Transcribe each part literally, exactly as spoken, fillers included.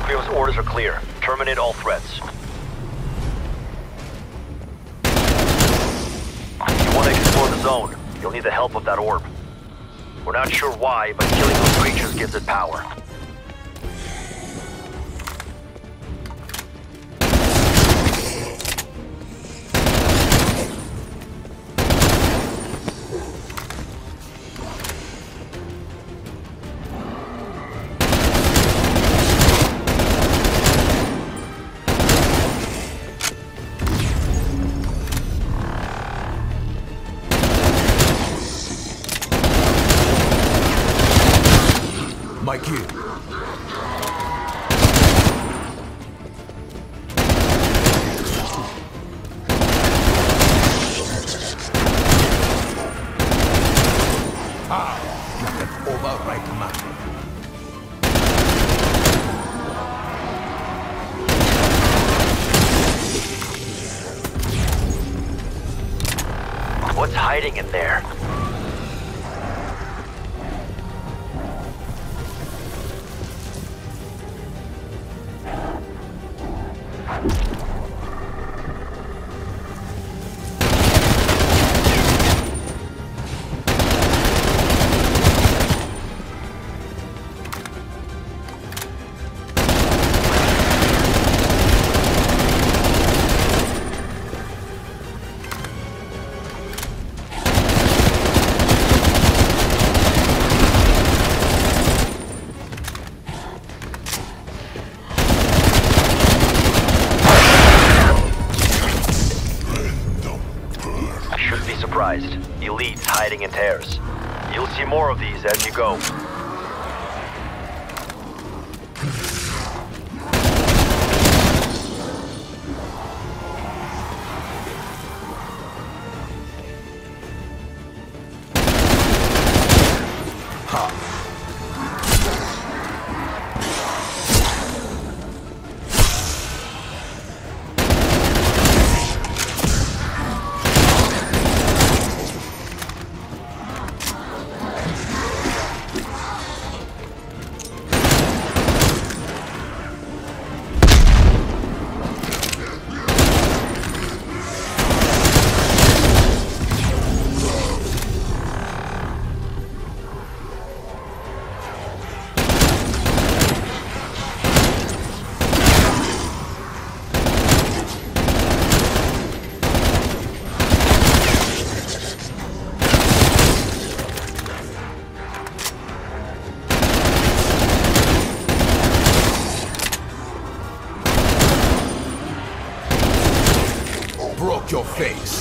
Brio's orders are clear. Terminate all threats. If you want to explore the zone, you'll need the help of that orb. We're not sure why, but killing those creatures gives it power. My cue. Ah, you have override command. What's hiding in there? Elites hiding in tears. You'll see more of these as you go. Broke your face.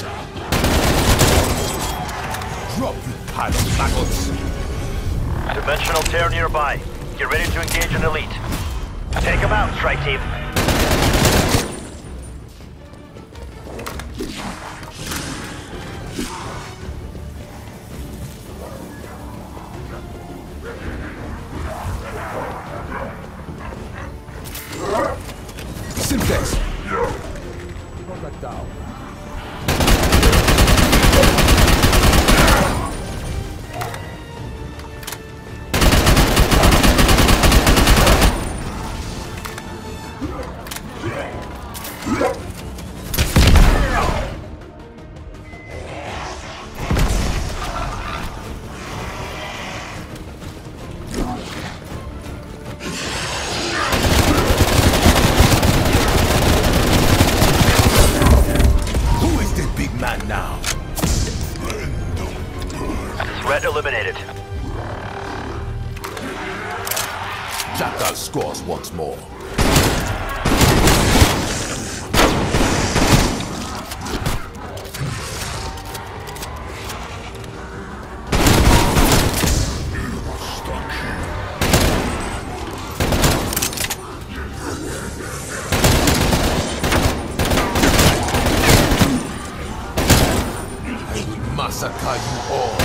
Drop, you pile of maggots. Dimensional tear nearby. Get ready to engage an elite. Take him out, strike team. Simplex. Hold that down. Now. Threat eliminated. Jackal scores once more. Massacre you all.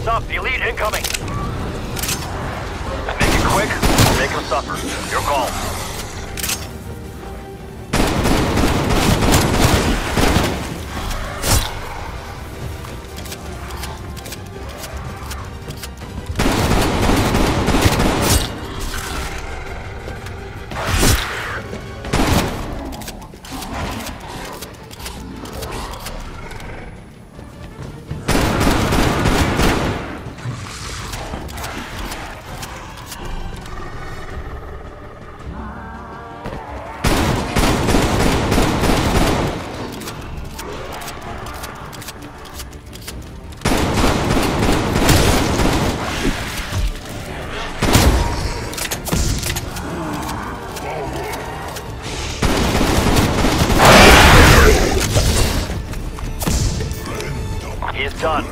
Heads up, elite incoming! Make it quick, or make him suffer. Your call. He's done.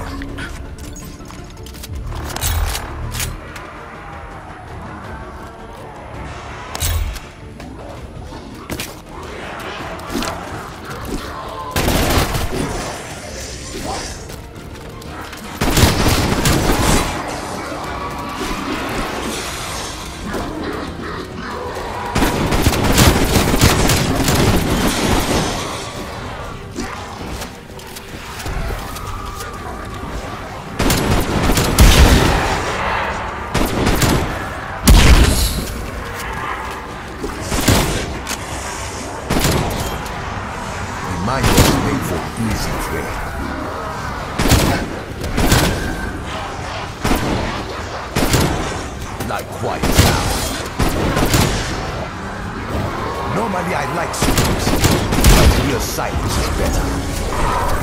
Mine was made for easy trade. Like quiet sound. Normally I like screams, but real silence is better.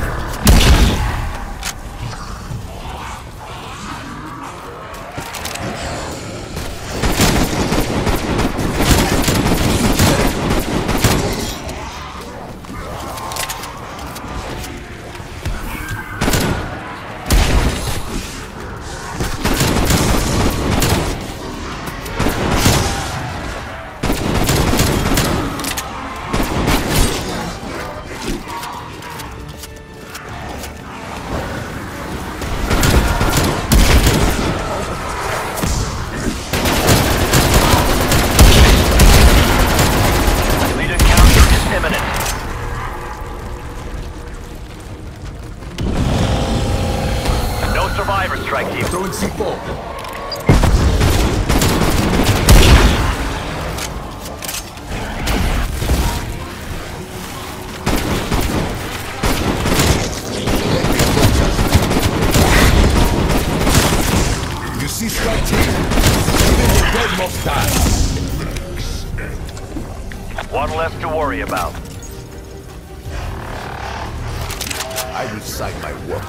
Survivor strike team. Throwing C four. You see strike team? Even the dead must die. One less to worry about. I recite my work.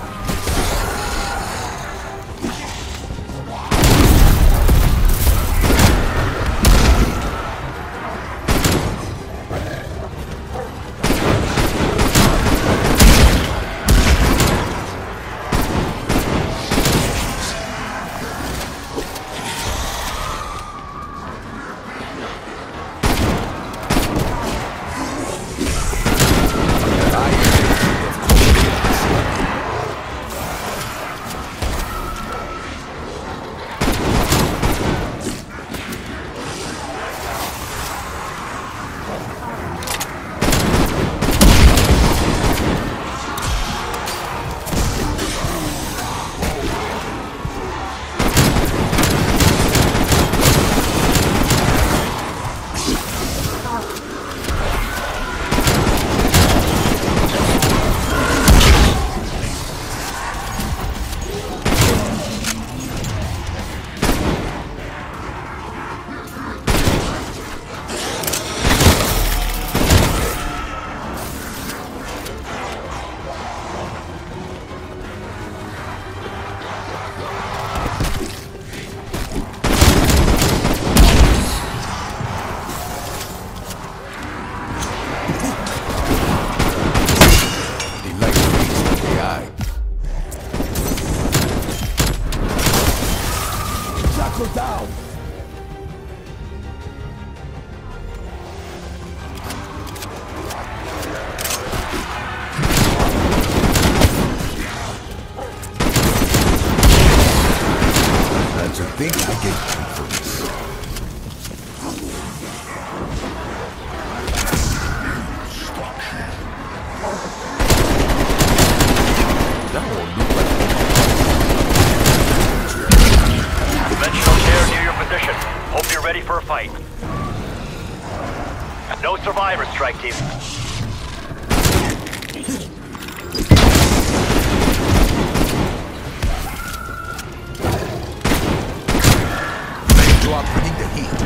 Down. think I get paid for this? That won't look like Conventional care near your position. Hope you're ready for a fight. No survivors, strike team. you are bringing the heat.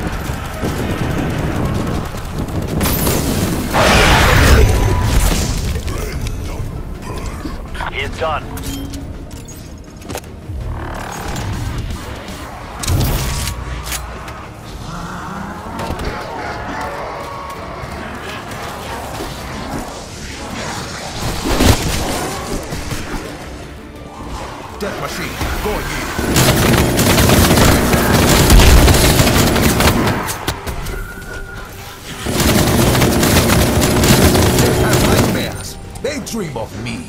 He is done. Death machine, going in. They have nightmares. They dream of me.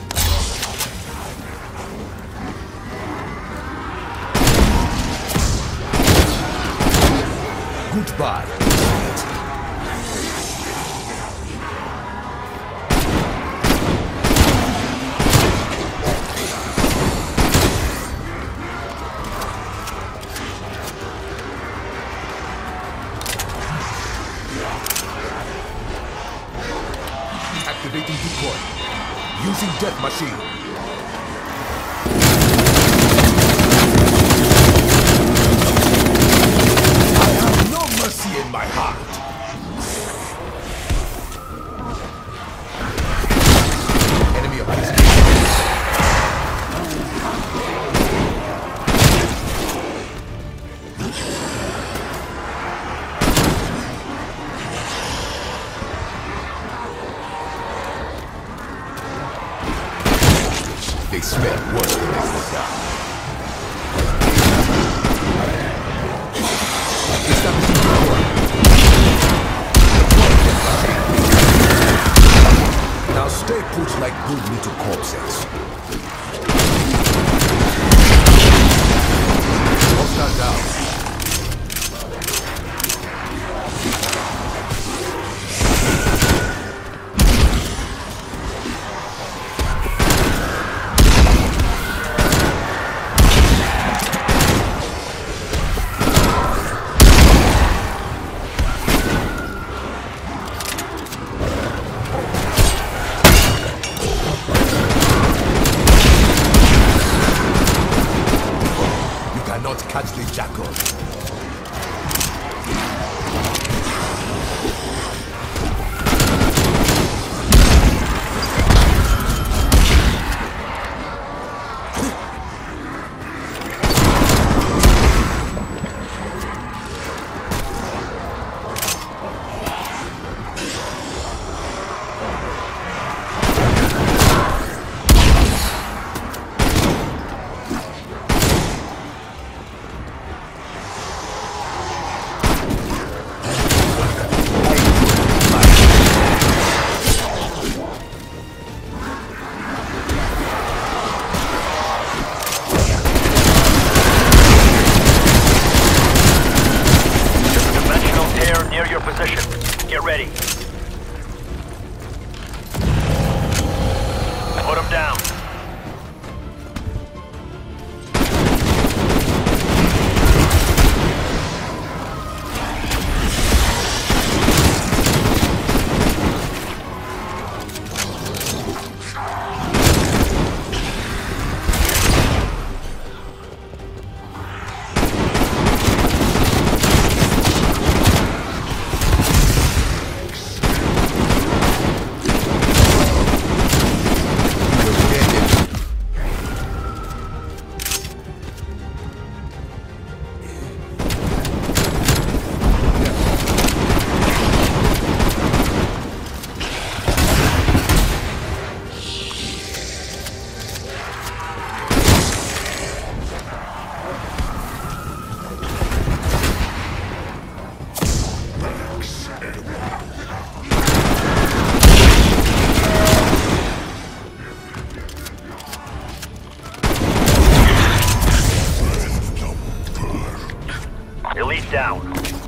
Goodbye. Activating decoy. Using death machine. I have no mercy in my heart. Enemy of this. They smell worse than they look down. Establishing decoy. Now stay put like good little corpses. Hostile down. Not catch the jackal. down.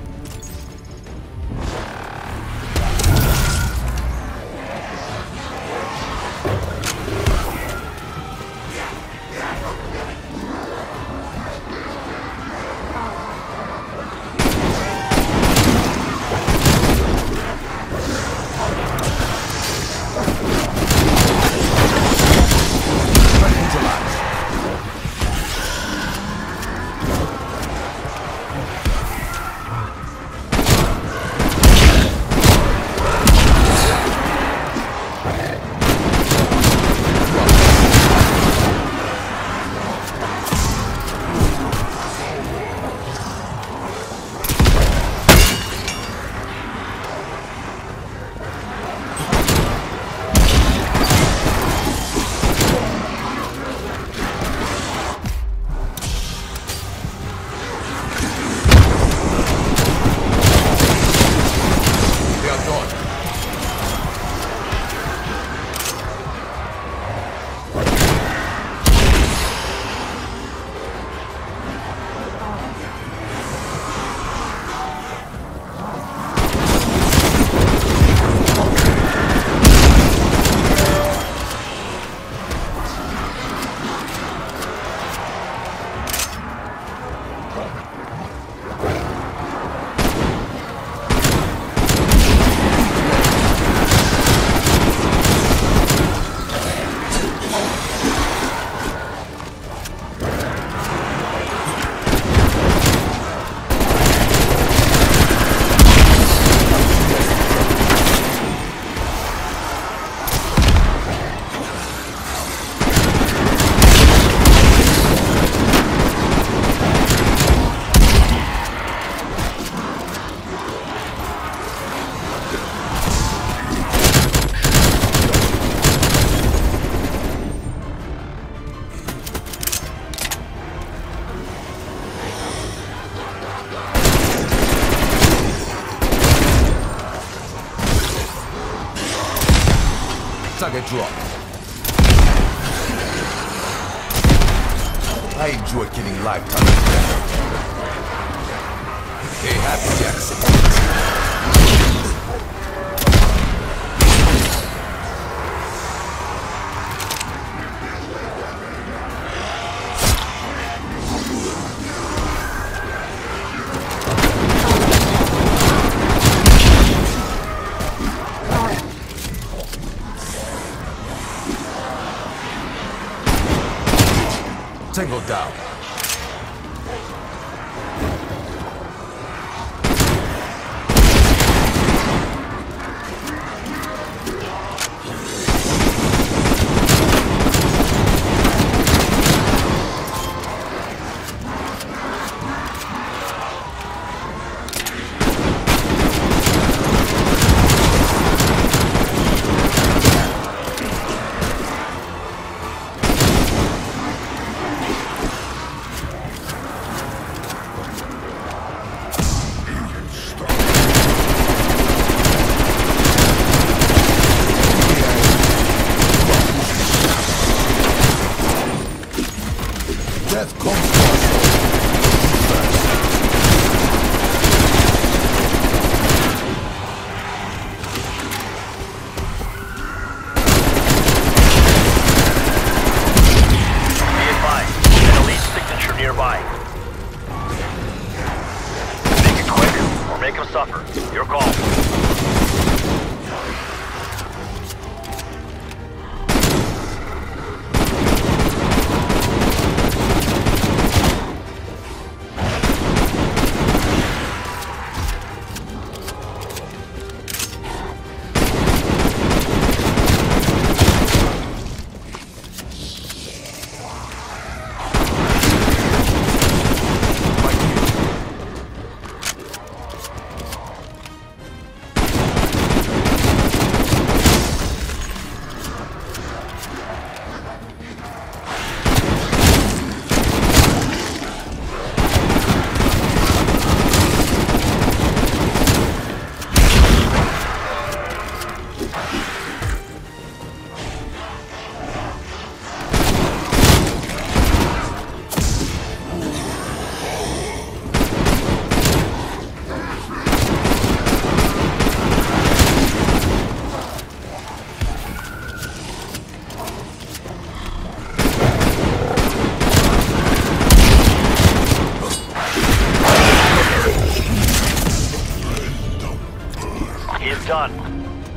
Target drop. I enjoy killing lifetime. Hey, happy Jackson. Tango down. Death comes first. Be advised, an elite signature nearby. Make it quick, or make him suffer. Your call. on.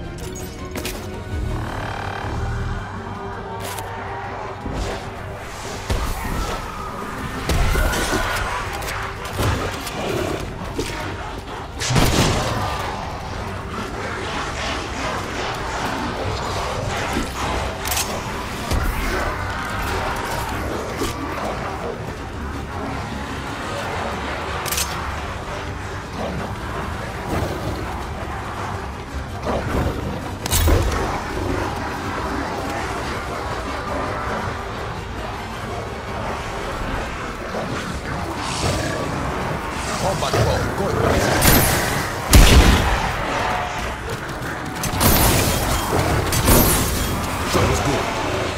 Combat roll, good. Shot was good.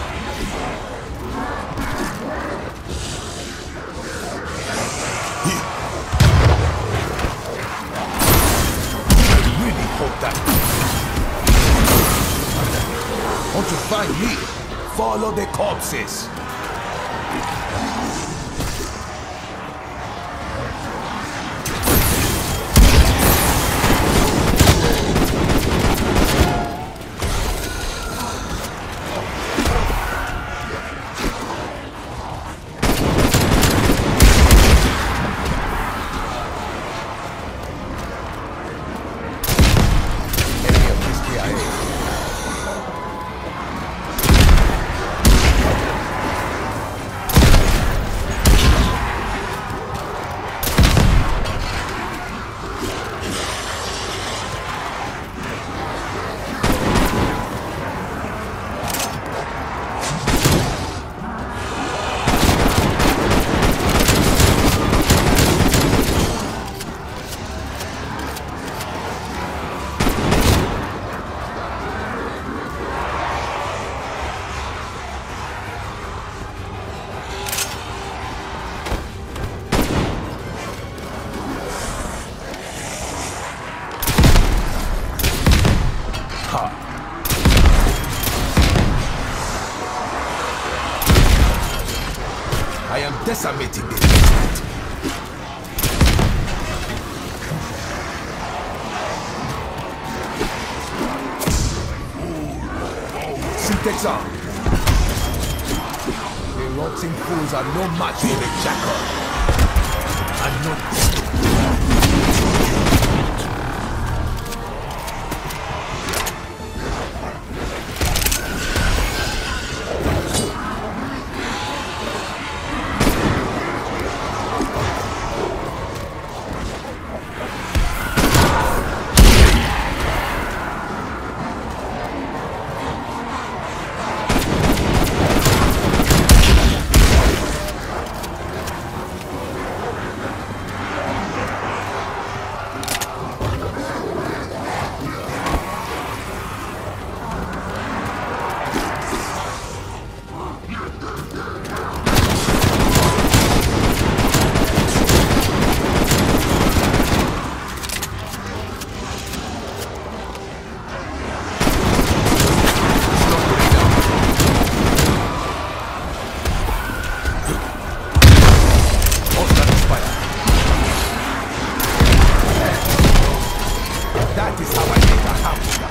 Here. I really hope that. Want to find me? Follow the corpses. I am decimating the district. Syntax up. The rotting fools are no match for a jackal. I'm not. That is how I make a hamburger.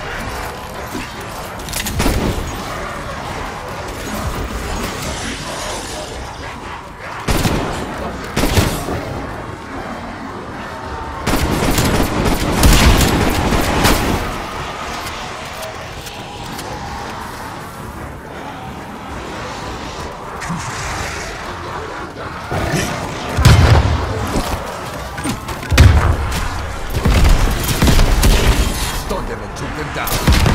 Stun them and took them down.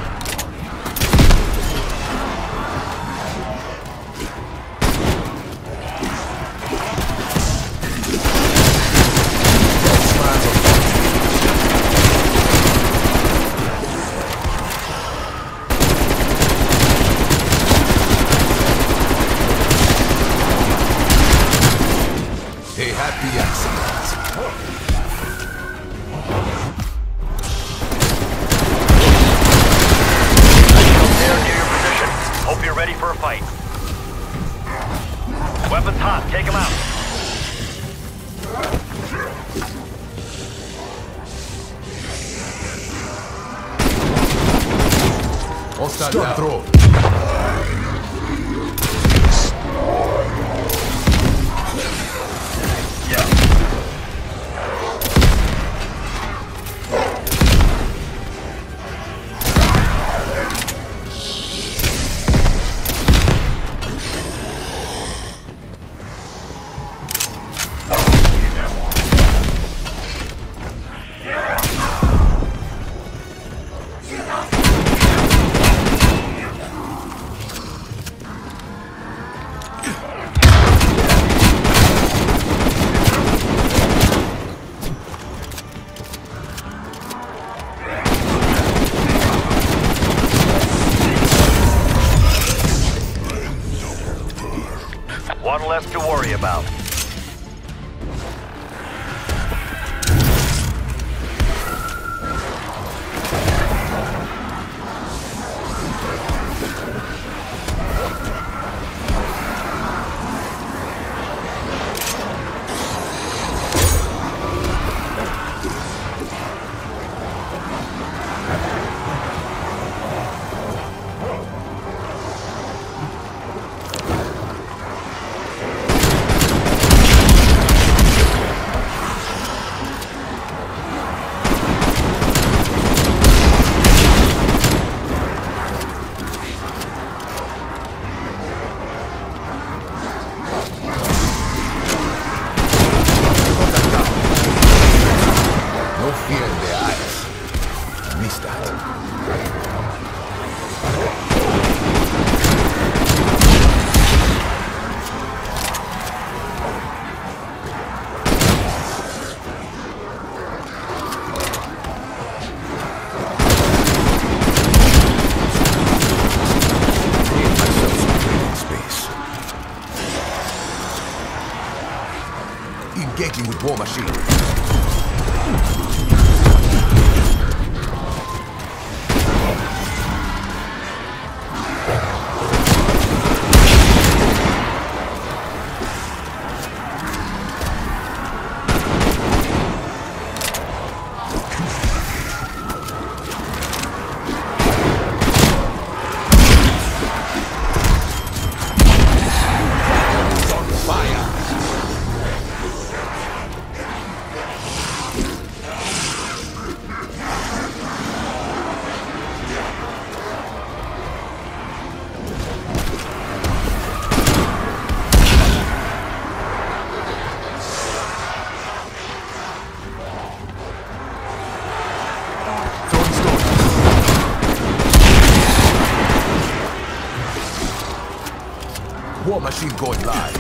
A happy accident. Hope you're ready for a fight. Weapons hot, take him out. Hostile down. Throw. One less to worry about. Engaging with war machine. War machine going live.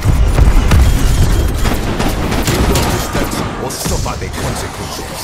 Give no distance or suffer the consequences.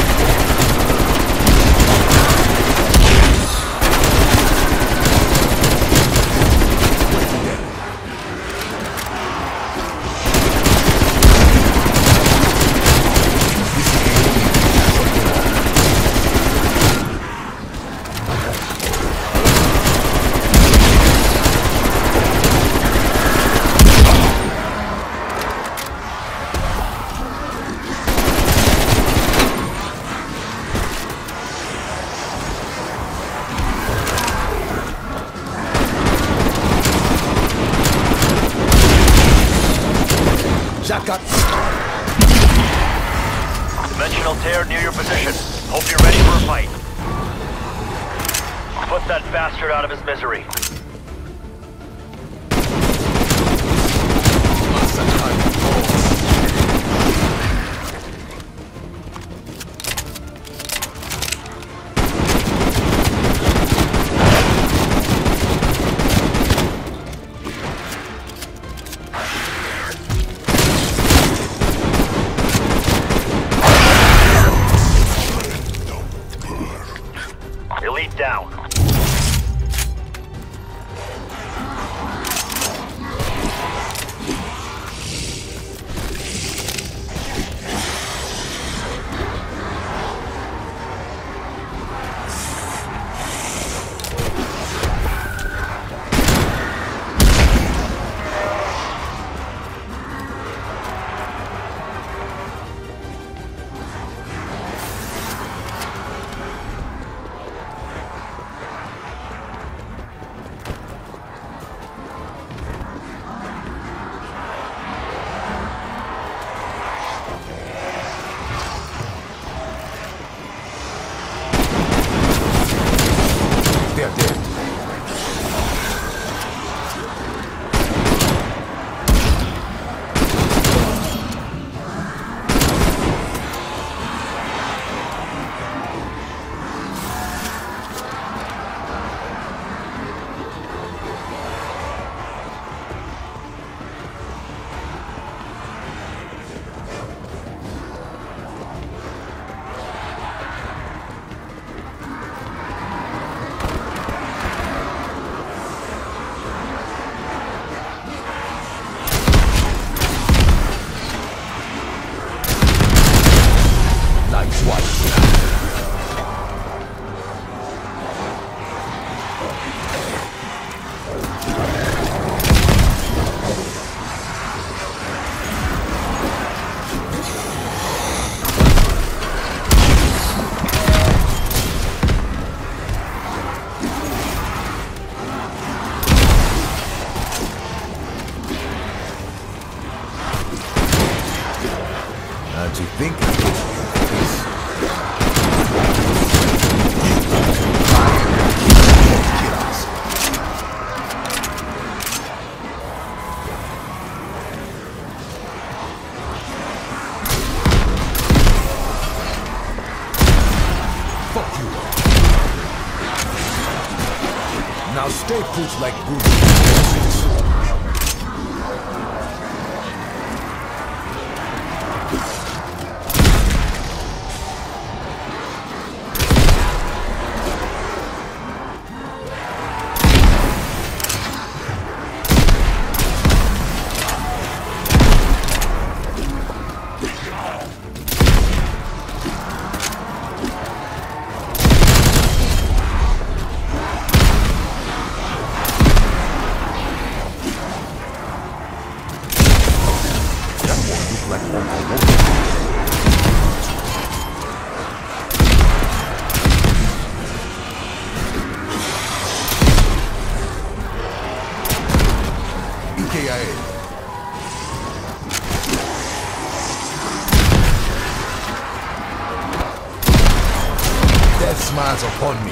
Dimensional tear near your position. Hope you're ready for a fight. Put that bastard out of his misery. Elite down. Don't you think I could do this? Kill us. Fuck you. Now stay put like good. Death smiles upon me.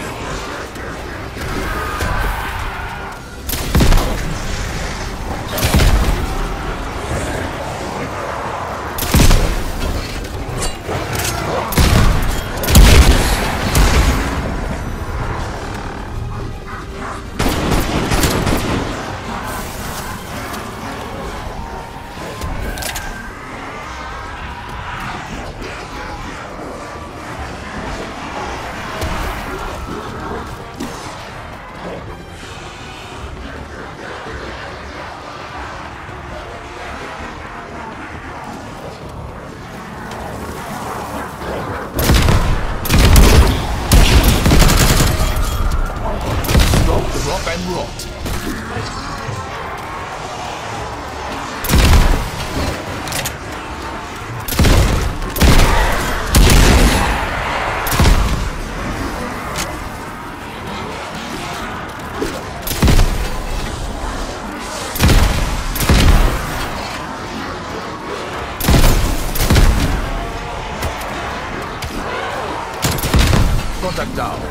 And rot. Contact down.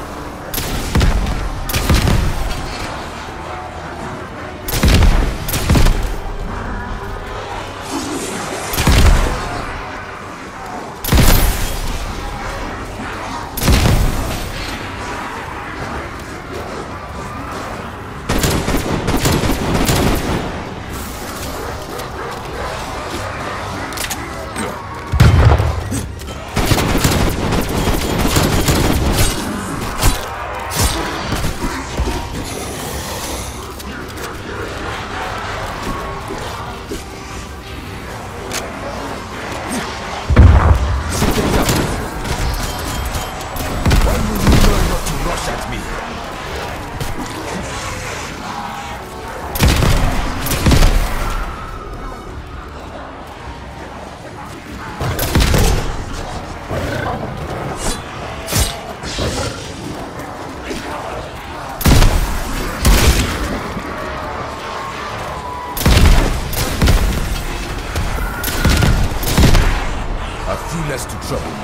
Less to trouble me.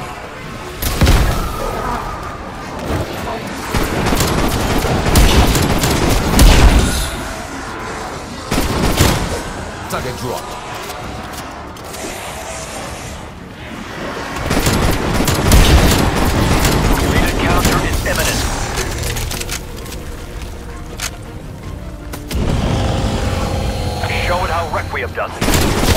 Target drop. Lead encounter is imminent. Show it how Requiem does it.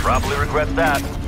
Probably regret that.